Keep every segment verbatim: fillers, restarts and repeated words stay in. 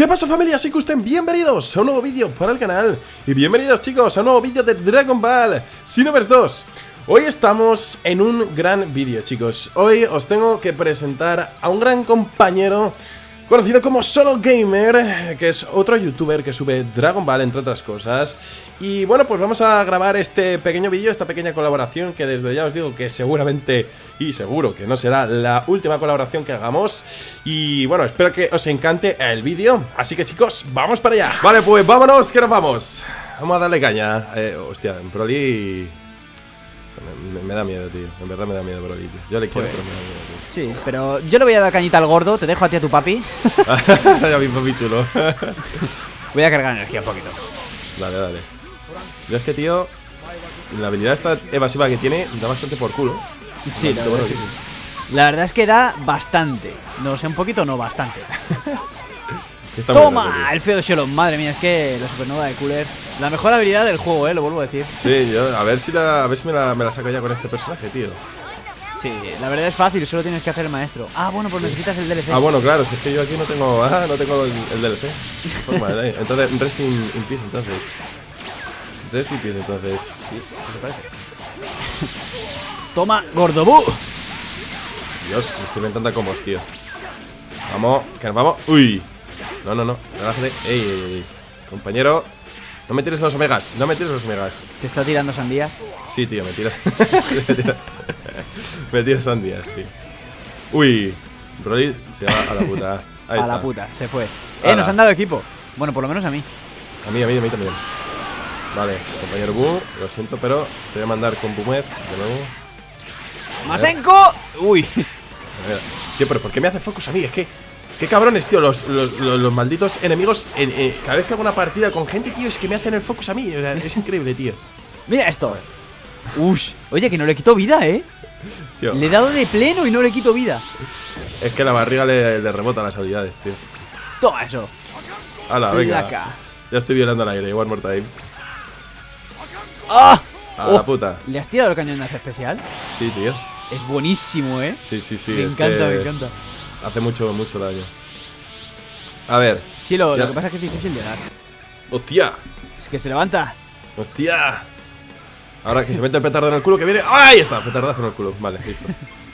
¿Qué pasa, familia? Soy Kusten, bienvenidos a un nuevo vídeo para el canal. Y bienvenidos, chicos, a un nuevo vídeo de Dragon Ball Xenoverse dos. Hoy estamos en un gran vídeo, chicos. Hoy os tengo que presentar a un gran compañero conocido como Solo Gamer, que es otro youtuber que sube Dragon Ball, entre otras cosas. Y bueno, pues vamos a grabar este pequeño vídeo, esta pequeña colaboración, que desde ya os digo que seguramente y seguro que no será la última colaboración que hagamos. Y bueno, espero que os encante el vídeo. Así que, chicos, vamos para allá. Vale, pues vámonos, que nos vamos. Vamos a darle caña. eh, Hostia, en Broly me, me da miedo, tío. En verdad me da miedo Broly, tío. Yo le quiero, Pues, pero me da miedo, tío. sí, pero yo le voy a dar cañita al gordo. Te dejo a ti a tu papi. Ya mi papi chulo. Voy a cargar energía un poquito. Dale, dale. Yo es que, tío, la habilidad esta evasiva que tiene da bastante por culo. Sí, la Maldito verdad, Broly. es que sí. La verdad es que da bastante. No sé, un poquito, no, bastante. Está muy ¡Toma! grande, El feo de Shelon. Madre mía, es que la supernova de Cooler. La mejor habilidad del juego, eh, lo vuelvo a decir. tío. Sí, yo, a ver si, la, a ver si me, la, me la saco ya con este personaje, tío. Sí, la verdad es fácil, solo tienes que hacer el maestro. Ah, bueno, pues necesitas el D L C. Ah, bueno, claro, si es que yo aquí no tengo, ah, no tengo el, el D L C. Pues vale, entonces, rest in, in peace, entonces. Rest in peace, entonces. Sí, ¿qué te parece? Toma, Gordobú. Dios, me estoy inventando combos, tío. Vamos, que nos vamos. Uy. No, no, no, relájate. Ey, ey, ey. Compañero, no me tires los omegas, no me tires los omegas. ¿Te está tirando sandías? Sí, tío, me tiras. me tiras. Me tiras sandías, tío. Uy. Broly se va a la puta. Ahí a está. la puta, se fue. Ala. Eh, nos han dado equipo. Bueno, por lo menos a mí. A mí, a mí, a mí también. Vale, compañero Bu, lo siento, pero te voy a mandar con Bumet de nuevo. ¡Masenko! Uy. A ver, tío, pero ¿por qué me hace focus a mí? Es que, qué cabrones, tío, los, los, los, los malditos enemigos. En, en, cada vez que hago una partida con gente, tío, es que me hacen el focus a mí. O sea, es increíble, tío. Mira esto. Ush. Oye, que no le quito vida, eh. Tío, Le he dado de pleno y no le quito vida. es que la barriga le, le rebota las habilidades, tío. Toma eso. Hala, venga. Placa. Ya estoy violando el aire, one more time. ¡Ah! A Oh, la puta. ¿Le has tirado el cañonazo especial? Sí, tío. Es buenísimo, eh. Sí, sí, sí. me es encanta, que me encanta. Hace mucho, mucho daño. A ver. Sí, lo, Ya. lo que pasa es que es difícil de dar. ¡Hostia! Es que se levanta. ¡Hostia! Ahora que se mete el petardo en el culo que viene. ¡Ahí está! Petardazo en el culo. Vale, listo.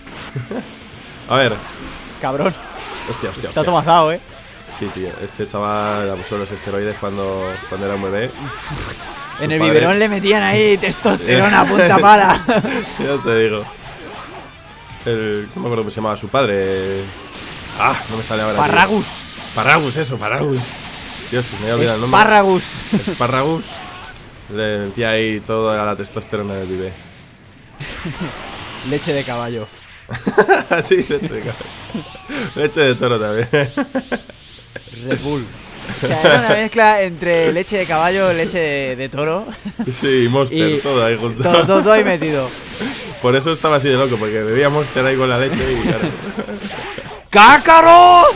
A ver. Cabrón. Hostia, hostia, Está hostia. tomazado, eh. Sí, tío. Este chaval abusó de los esteroides cuando, cuando era un bebé. En el padre. biberón le metían ahí testosterona a punta pala. Ya te digo. El, no me acuerdo cómo se llamaba su padre. Ah, no me sale ahora. tío. Parragus. Parragus, eso, Parragus. Dios, se me había olvidado el nombre. Parragus. Parragus. Le metía ahí toda la testosterona del bebé. Leche de caballo. Sí, leche de caballo. Leche de toro también. Red Bull. O sea, era una mezcla entre leche de caballo, leche de, de toro. Sí, Monster, Y todo ahí junto. Todo, todo, todo ahí metido. Por eso estaba así de loco, porque bebía Monster ahí con la leche y claro. ¡Cácaro!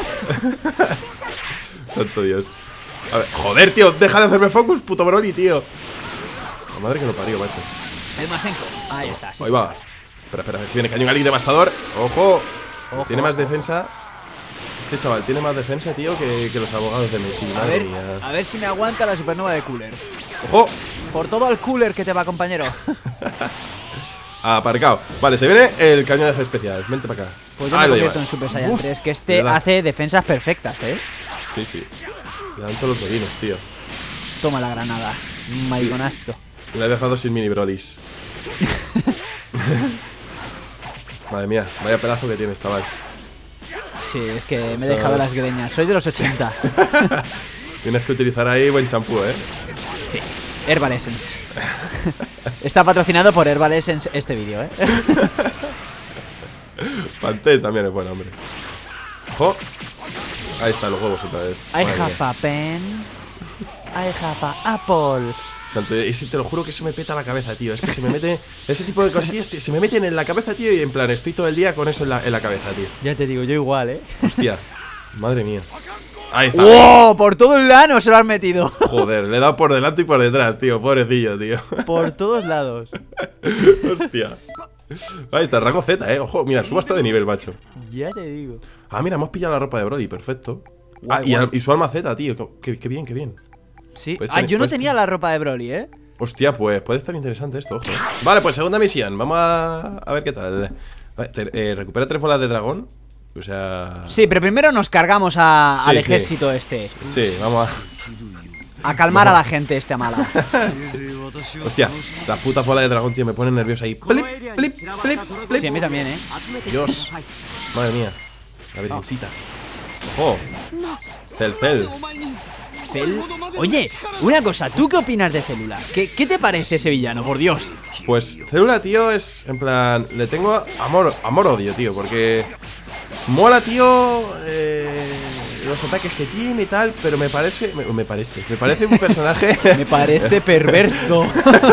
Santo Dios. A ver, joder, tío, deja de hacerme focus, puto Broly, tío. La madre que lo parió, macho. El Masenko. Ahí está. Sí, Ahí sí. va. Espera, espera, si viene Cañón Ali devastador. ¡Ojo! Ojo, Tiene más ojo. defensa. Este chaval tiene más defensa, tío, que, que los abogados de Messi. A Madre ver, mía. a ver si me aguanta la supernova de Cooler. ¡Ojo! Por todo el Cooler que te va, compañero. Aparcado. Vale, se viene el cañonazo especial. Vente para acá. Pues yo Ahí me lo convierto en llevas. Super Saiyan Uf, tres, que este ¿verdad? hace defensas perfectas, eh. Sí, sí. Le dan todos los godines, tío. Toma la granada. Mariconazo. Le he dejado sin mini brolis. Madre mía, vaya pedazo que tienes, chaval. Sí, es que me he dejado las greñas. Soy de los ochenta. Tienes que utilizar ahí buen champú, ¿eh? Sí. Herbal Essence. Está patrocinado por Herbal Essence este vídeo, eh. Pantene también es buen hombre. Ojo. Ahí están los huevos otra vez. I Madre have mía. a pen. I have a apple. Santo, ese te lo juro que se me peta la cabeza, tío. Es que se me mete. Ese tipo de cosillas tío, se me meten en la cabeza, tío. Y en plan, estoy todo el día con eso en la, en la cabeza, tío. Ya te digo, yo igual, eh. Hostia. Madre mía. Ahí está. ¡Wow! Por todo el lano se lo han metido. Joder, le he dado por delante y por detrás, tío. Pobrecillo, tío. Por todos lados. Hostia. Ahí está, rango Z, eh. Ojo, mira, subo hasta de nivel, macho. Ya te digo. Ah, mira, hemos pillado la ropa de Broly, perfecto. Ah, Guay, y, guay. y su alma Z, tío. Qué, qué bien, qué bien. Sí. Pues Ah, ten- yo no pues tenía ten- la ropa de Broly, ¿eh? Hostia, pues puede estar interesante esto, ojo. Vale, pues segunda misión. Vamos a, a ver qué tal. Vale, te- eh, recupera tres bolas de dragón. O sea... Sí, pero primero nos cargamos a- Sí, al sí. ejército este. Sí, vamos a... A calmar a la gente este mala. Hostia, las putas bolas de dragón, tío, me ponen nervioso ahí. Plip, plip, plip, plip. Sí, a mí también, ¿eh? Dios. Madre mía. La virgencita. Ojo. Cel, cel. Cel- Oye, una cosa, ¿tú qué opinas de Célula? ¿Qué, ¿Qué te parece ese villano, por Dios? Pues Célula, tío, es en plan... Le tengo amor, amor-odio, tío, porque... Mola, tío, eh, los ataques que tiene y tal, pero me parece... Me, me parece, me parece un personaje... Me parece perverso.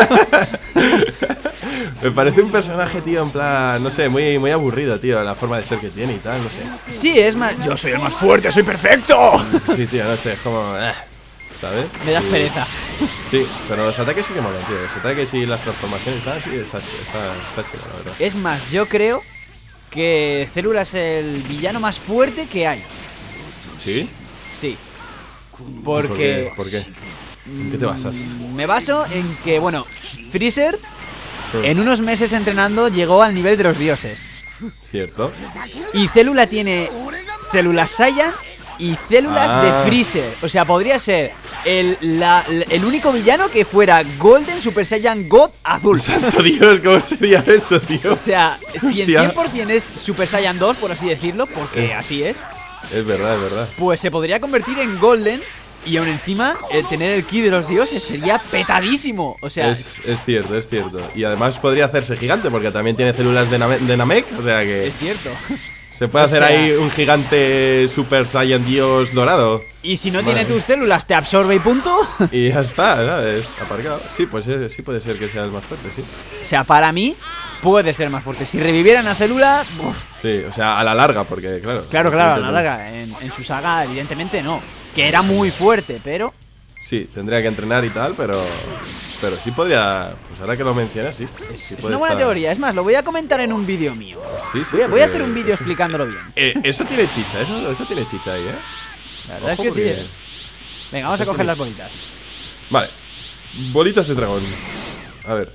Me parece un personaje, tío, en plan... No sé, muy, muy aburrido, tío, la forma de ser que tiene y tal, no sé. Sí, es más... Yo soy el más fuerte, soy perfecto. Sí, tío, no sé, es como... eh, ¿sabes? Me das Y- pereza. Sí, pero los ataques sí que molan, tío. Los ataques y las transformaciones y tal, sí, está, está, está chulo, la verdad. Es más, yo creo que Célula es el villano más fuerte que hay. ¿Sí? Sí. ¿Por Porque... qué? ¿Por qué? ¿En qué te basas? Me baso en que, bueno, Freezer Hmm. en unos meses entrenando llegó al nivel de los dioses. ¿Cierto? Y Célula tiene células Saiyan y células Ah. de Freezer. O sea, podría ser el, la- el único villano que fuera Golden Super Saiyan God azul. ¡Santo Dios! ¿Cómo sería eso, tío? O sea, si el Hostia. cien por cien es Super Saiyan dos, por así decirlo, porque Eh. así es, Es verdad, es verdad. pues se podría convertir en Golden. Y aún encima, el tener el ki de los dioses sería petadísimo. O sea, Es, es cierto, es cierto. Y además podría hacerse gigante porque también tiene células de, Name- de Namek. O sea que es cierto. se puede o hacer sea- ahí un gigante Super Saiyan Dios dorado. Y si no Madre tiene mía. tus células, te absorbe y punto. Y ya está, ¿sabes? Aparcado. Sí, pues eh, sí puede ser que sea el más fuerte, sí. O sea, para mí, puede ser más fuerte. Si revivieran a célula, uf, Sí, o sea, a la larga, porque claro. claro, claro, a la tendría- larga. En, en su saga, evidentemente no. Que era muy fuerte, pero. Sí, tendría que entrenar y tal, pero. Pero sí podría. Pues ahora que lo mencionas, sí. Es, sí es puede una buena estar- teoy. Es más, lo voy a comentar en un vídeo mío. Sí, sí. Voy a, voy a porque hacer un vídeo eso- explicándolo bien. Eh, eso tiene chicha, eso, eso tiene chicha ahí, ¿eh? La verdad Ojo, es que sí. porque- eh. Venga, vamos a eso coger tiene- las bolitas. Vale. Bolitas de dragón. A ver.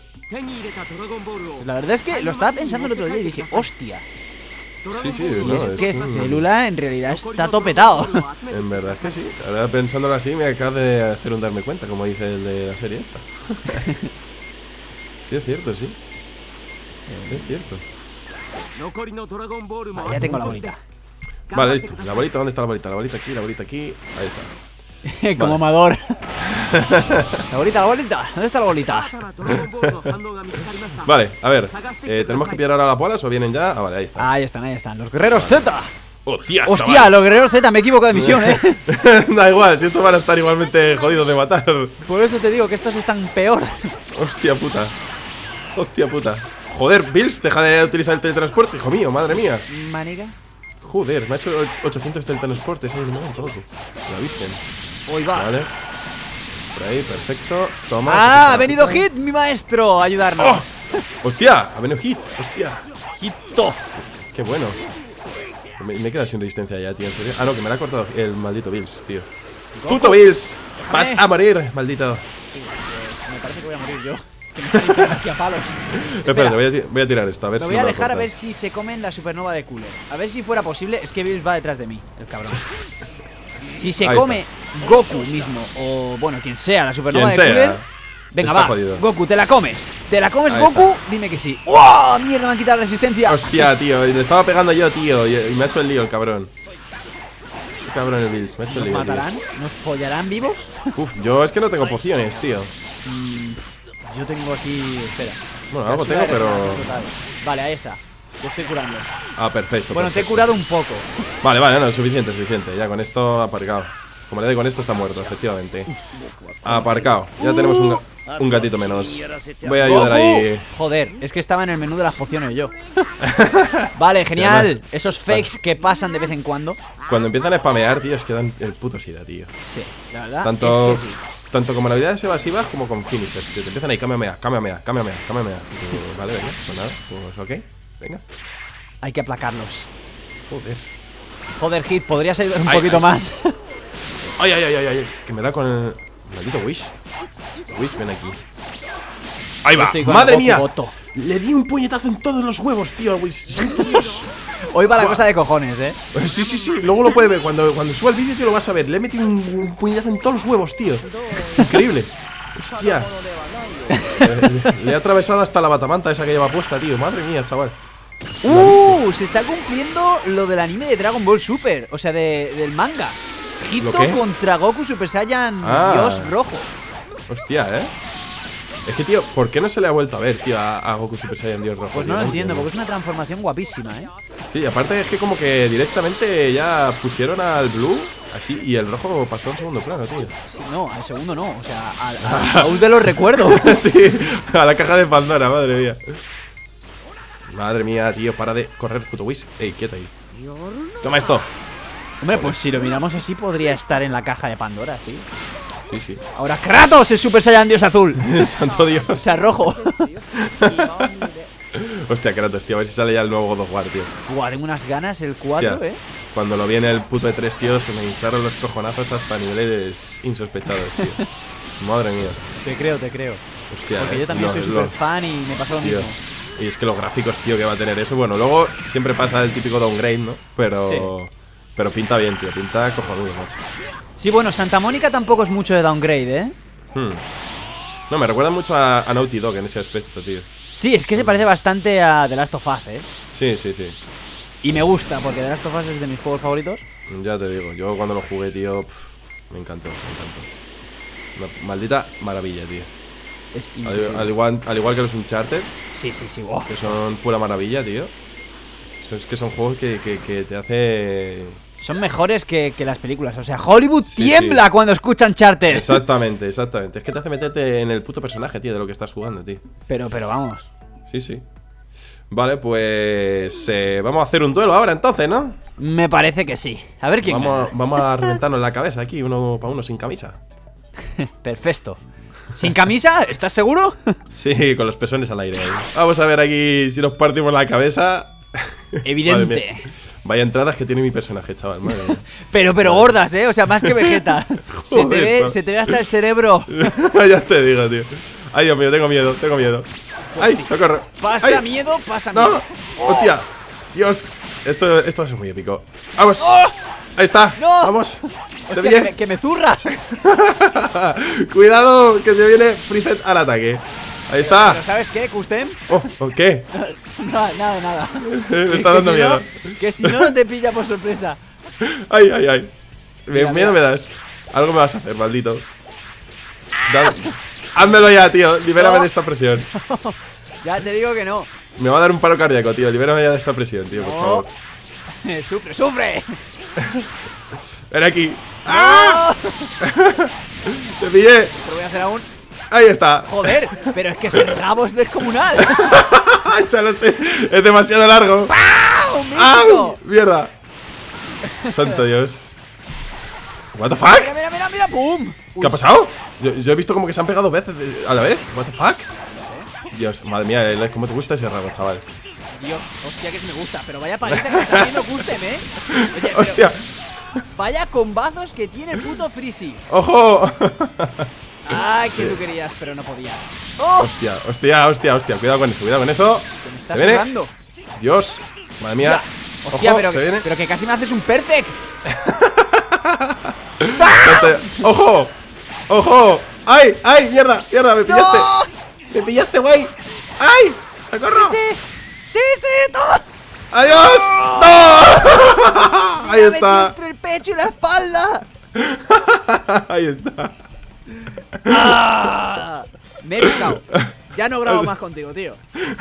La verdad es que lo estaba pensando el otro día y dije, hostia. Sí, sí, Si no, es es que un- célula en realidad está topetado. En verdad es que sí. Ahora pensándolo así me acaba de hacer un darme cuenta, como dice el de la serie esta. Sí, es cierto, sí. Es cierto. Vale, ya tengo la bolita. Vale, listo. La bolita, ¿dónde está la bolita? La bolita aquí, la bolita aquí. Ahí está. Como Amador. La bolita, la bolita. ¿Dónde está la bolita? Vale, a ver. Eh, ¿Tenemos que pillar ahora las bolas o vienen ya? Ah, vale, ahí está. Ahí están, ahí están. Los guerreros Z. ¡Hostia! Hostia, los guerreros Z, me equivoco de misión, eh. Da igual, si estos van a estar igualmente jodidos de matar. Por eso te digo que estos están peor. Hostia puta. Hostia puta. Joder, Bills, deja de utilizar el teletransporte, hijo mío, madre mía. Maniga. Joder, me ha hecho ochocientos teletransportes ahí en un momento, loco. La virgen. Hoy va. Vale. Por ahí, perfecto. Toma. Ah, ha venido Hit, mi maestro, a ayudarnos. ¡Oh! ¡Hostia! Ha venido Hit, hostia. Hito. Qué bueno. Me, me he quedado sin resistencia ya, tío, en serio. Ah, no, que me la ha cortado el maldito Bills, tío. ¡Puto Bills! ¡Vas a morir, maldito! Sí, pues me parece que voy a morir yo. Que me están diciendo aquí a palos. Espérate, voy a, ti- voy a tirar esto, a ver Lo si voy a me dejar a corta. ver si se comen la supernova de Cooler. A ver si fuera posible. Es que Bills va detrás de mí, el cabrón. Si se Ahí come Goku mismo, o bueno, quien sea, la supernova Quien de sea. Cooler. Venga, Está va, jodido. Goku, te la comes. ¿Te la comes, Ahí Goku? está. Dime que sí. ¡Wow! Mierda, me han quitado la resistencia. Hostia, tío, le estaba pegando yo, tío, y, y me ha hecho el lío el cabrón. Qué cabrón el Bills, me ha hecho el ¿Nos lío. tío. matarán? ¿Nos follarán vivos? Uf, yo es que no tengo pociones, tío. Mm, yo tengo aquí. Espera. Bueno, algo Capsula tengo, de pero. regeneración total. Vale, ahí está. Te estoy curando. Ah, perfecto. Bueno, te he perfecto. curado un poco. Vale, vale, no, suficiente, suficiente. Ya con esto aparcado. Como le doy con esto, está muerto, efectivamente. Aparcado. Ya tenemos un, ga- un gatito menos. Voy a ayudar ¡Goku! ahí. Joder, es que estaba en el menú de las pociones yo. Vale, genial. Esos fakes que pasan de vez en cuando. Cuando empiezan a spamear, tío, es que dan el puto sida, tío. Sí, la verdad. Tanto, es que sí. tanto como en habilidades evasivas como con finishers, tío. Te empiezan ahí, cámbiame, cámbiame, cámbiame, cámbiame. Y tú, vale, venga, pues nada, pues ok, venga. Hay que aplacarlos. Joder. Joder, Hit, podrías ayudar un Ay, poquito ay. más. Ay, ay, ay, ay, ay. Que me da con el maldito Wish. Wish, ven aquí. Ahí va. Madre mía. Goto. Le di un puñetazo en todos los huevos, tío, al Wish. ¡Santo Dios! Hoy va la cosa de cojones, eh. Sí, sí, sí. Luego lo puede ver. Cuando, cuando suba el vídeo, tío, lo vas a ver. Le he metido un, un puñetazo en todos los huevos, tío. Increíble. Hostia. Le, le he atravesado hasta la batamanta esa que lleva puesta, tío. Madre mía, chaval. Uh, se está cumpliendo lo del anime de Dragon Ball Super. O sea, de, del manga. Hito contra Goku Super Saiyan ah. Dios rojo. Hostia, eh. Es que, tío, ¿por qué no se le ha vuelto a ver, tío, a, a Goku Super Saiyan Dios rojo? Pues no lo entiendo, porque es una transformación guapísima, eh. Sí, aparte es que como que directamente ya pusieron al Blue así y el rojo pasó en segundo plano, tío. Sí, no, al segundo no, o sea, al, al baúl de los recuerdos. Sí, a la caja de Pandora, madre mía. Madre mía, tío, para de correr, puto Whis. Ey, quieto ahí. Toma esto. Hombre, pues si lo miramos así podría estar en la caja de Pandora, sí. Sí, sí. Ahora Kratos es Super Saiyan Dios azul. Santo Dios. O sea, rojo. Hostia, Kratos, tío, a ver si sale ya el nuevo God of War, tío. Buah, tengo unas ganas el cuatro, Hostia, eh. Cuando lo vi en el puto E tres, tío, se me hincharon los cojonazos hasta niveles insospechados, tío. Madre mía. Te creo, te creo. Hostia, porque eh, yo también lo, soy súper lo, fan y me pasa lo tío. mismo. Y es que los gráficos, tío, que va a tener eso. Bueno, luego siempre pasa el típico downgrade, ¿no? Pero sí. Pero pinta bien, tío, pinta cojonudo, macho. Sí, bueno, Santa Mónica tampoco es mucho de downgrade, ¿eh? Hmm. No, me recuerda mucho a, a Naughty Dog en ese aspecto, tío. Sí, es que se parece bastante a The Last of Us, ¿eh? Sí, sí, sí. Y me gusta, porque The Last of Us es de mis juegos favoritos. Ya te digo, yo cuando lo jugué, tío, pff, me encantó, me encantó. Una maldita maravilla, tío. Es al, al, igual, al igual que los Uncharted. Sí, sí, sí, wow. Que son pura maravilla, tío. Es que son juegos que, que, que te hace... Son mejores que, que las películas. O sea, Hollywood sí, tiembla sí. cuando escuchan Uncharted. Exactamente, exactamente. Es que te hace meterte en el puto personaje, tío, de lo que estás jugando, tío. Pero, pero vamos. Sí, sí. Vale, pues eh, vamos a hacer un duelo ahora entonces, ¿no? Me parece que sí. A ver quién Vamos, gana. vamos a reventarnos la cabeza aquí, uno para uno sin camisa. Perfecto. ¿Sin camisa? ¿Estás seguro? Sí, con los pezones al aire ahí. Vamos a ver aquí si nos partimos la cabeza. Evidente. Vaya entradas que tiene mi personaje, chaval. Madre mía. Pero, pero madre. gordas, ¿eh? O sea, más que Vegeta. se, te ve, se te ve hasta el cerebro. Ya te digo, tío. Ay, Dios mío, tengo miedo, tengo miedo. Pues Ay, sí. socorro. Pasa Ay. miedo, pasa No. miedo. ¡Oh! Hostia. Dios. Esto, esto va a ser muy épico. Vamos. ¡Oh! Ahí está. No. Vamos. Hostia, que, me, que me zurra. Cuidado, que se viene Freezer al ataque. Ahí está. ¿Pero sabes qué, Custem? Oh, ¿o qué? Nada, nada, nada. Me está dando si miedo. No, que si no, no te pilla por sorpresa. Ay, ay, ay. Mira, miedo mira. me das. Algo me vas a hacer, maldito. Da Házmelo ya, tío. Libérame No. de esta presión. Ya te digo que no. Me va a dar un paro cardíaco, tío. Libérame ya de esta presión, tío, por No. favor. Sufre, sufre. Ven aquí. ¡Ah! ¡Ah! Te pillé. Te lo voy a hacer aún. Ahí está. Joder, pero es que ese rabo es descomunal. Ya lo sé. Es demasiado largo. ¡Pau! ¡Mítico! ¡Au! ¡Mierda! Santo Dios. ¿What the fuck? Mira, mira, mira, mira, pum. ¿Qué ha pasado? Yo, yo he visto como que se han pegado veces de- a la vez. ¿What the fuck? Dios, madre mía, el- cómo te gusta ese rabo, chaval. Dios, hostia, que sí me gusta. Pero vaya paliza que está haciendo Custem, ¿eh? Oye, pero Hostia. vaya combazos que tiene el puto Freezy. ¡Ojo! Ay, que tú querías, pero no podías. ¡Oh! Hostia, hostia, hostia, hostia. Cuidado con eso, cuidado con eso. Se me está ¿Se viene? sudando. Dios. Madre mía. Hostia, Ojo, pero, se viene. pero que casi me haces un perfect. Vente. ¡Ojo! ¡Ojo! ¡Ay! ¡Ay! ¡Mierda! ¡Mierda! ¡Me pillaste! ¡No! ¡Me pillaste, güey! ¡Ay! ¡Socorro! Sí, sí, sí, toma. ¡Adiós! ¡No! Ahí Me metí está. entre el pecho y la espalda. Ahí está. ¡Ah! Me he picado. Ya no grabo más contigo, tío.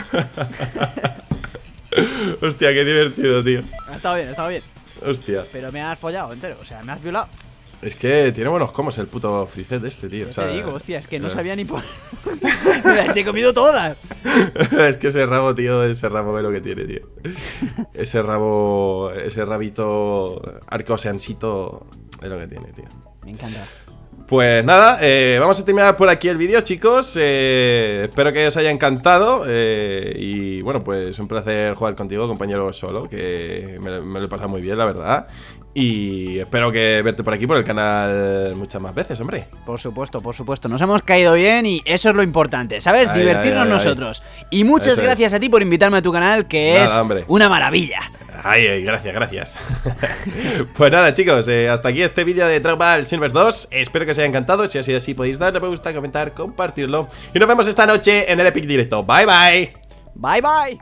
Hostia, qué divertido, tío. Ha estado bien, ha estado bien. Hostia. Pero me has follado entero, o sea, me has violado. Es que tiene buenos comos el puto Freezer este, tío. Yo O sea, te digo, hostia, es que no eh. sabía ni por... Me las he comido todas. Es que ese rabo, tío, ese rabo es lo que tiene, tío. Ese rabo, ese rabito arcoseansito es lo que tiene, tío. Me encanta. Pues nada, eh, vamos a terminar por aquí el vídeo, chicos. eh, Espero que os haya encantado. eh, Y bueno, pues un placer jugar contigo, compañero solo. Que me, me lo he pasado muy bien, la verdad. Y espero que verte por aquí, por el canal, muchas más veces, hombre. Por supuesto, por supuesto. Nos hemos caído bien y eso es lo importante, ¿sabes? Ay, Divertirnos ay, ay, nosotros. Ay. Y muchas eso gracias es. a ti por invitarme a tu canal, que nada, es hombre. una maravilla. Ay, ay, gracias, gracias. Pues nada, chicos, eh, hasta aquí este vídeo de Dragon Ball Xenoverse dos. Espero que os haya encantado. Si ha sido así, podéis darle a me gusta, comentar, compartirlo. Y nos vemos esta noche en el Epic Directo. Bye, bye. Bye, bye.